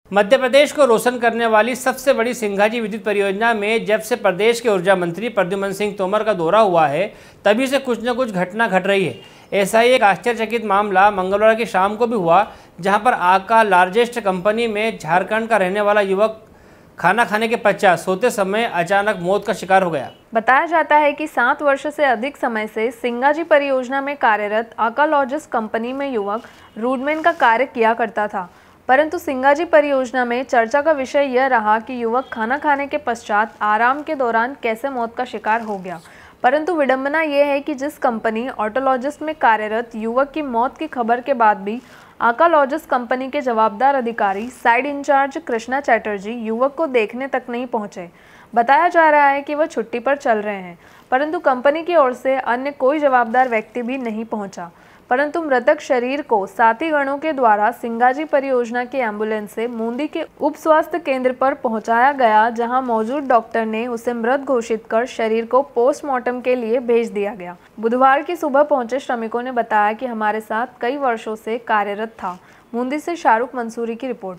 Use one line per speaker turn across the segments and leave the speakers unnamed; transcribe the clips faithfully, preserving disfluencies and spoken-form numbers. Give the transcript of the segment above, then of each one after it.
मध्य प्रदेश को रोशन करने वाली सबसे बड़ी सिंघाजी विद्युत परियोजना में जब से प्रदेश के ऊर्जा मंत्री प्रद्युम्न सिंह तोमर का दौरा हुआ है तभी से कुछ न कुछ घटना घट रही है। ऐसा ही एक आश्चर्यचकित मामला मंगलवार की शाम को भी हुआ, जहां पर आका लार्जेस्ट कंपनी में झारखंड का रहने वाला युवक खाना खाने के पश्चात सोते समय अचानक मौत का शिकार हो गया।
बताया जाता है कि सात वर्ष से अधिक समय से सिंघाजी परियोजना में कार्यरत आका लॉजिस्ट कंपनी में युवक रूडमैन का कार्य किया करता था, परंतु सिंघाजी परियोजना में चर्चा का विषय यह रहा कि युवक खाना खाने के पश्चात आराम के दौरान कैसे मौत का शिकार हो गया। परंतु विडंबना यह है कि जिस कंपनी ऑटोलॉजिस्ट में कार्यरत युवक की मौत की खबर के बाद भी आका लॉजिस्ट कंपनी के जवाबदार अधिकारी साइड इंचार्ज कृष्णा चैटर्जी युवक को देखने तक नहीं पहुंचे। बताया जा रहा है कि वह छुट्टी पर चल रहे हैं, परंतु कंपनी की ओर से अन्य कोई जवाबदार व्यक्ति भी नहीं पहुंचा। परंतु मृतक शरीर को साथी गणों के द्वारा सिंघाजी परियोजना की एम्बुलेंस से मूंदी के उप स्वास्थ्य केंद्र पर पहुंचाया गया, जहां मौजूद डॉक्टर ने उसे मृत घोषित कर शरीर को पोस्टमार्टम के लिए भेज दिया गया। बुधवार की सुबह पहुंचे श्रमिकों ने बताया कि हमारे साथ कई वर्षों से कार्यरत था। मूंदी से शाहरुख मंसूरी की रिपोर्ट।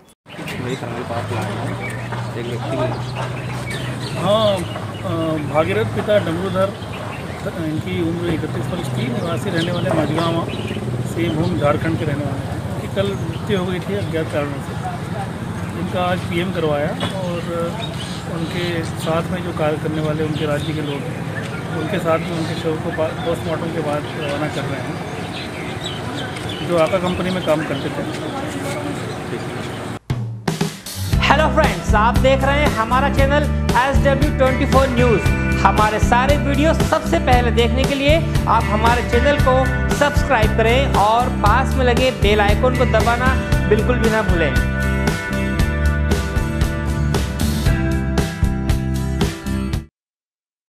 हाँ, भागीरथ पिता डमरूधर, इनकी उम्र इकतीस वर्ष की, निवासी रहने वाले मझगांव सिंहभूम झारखंड के रहने वाले हैं। इनकी कल मृत्यु हो गई थी अज्ञात कारणों से। इनका आज पीएम करवाया और उनके साथ में जो कार्य करने वाले उनके राज्य के लोग हैं, उनके साथ में उनके शव को पोस्टमार्टम के बाद रवाना कर रहे हैं, जो आका कंपनी में काम करते थे।
हेलो फ्रेंड्स, आप देख रहे हैं हमारा channel S W twenty four news. हमारे सारे वीडियो सबसे पहले देखने के लिए आप हमारे चैनल को सब्सक्राइब करें और पास में लगे बेल आइकन को दबाना बिल्कुल भी ना भूलें।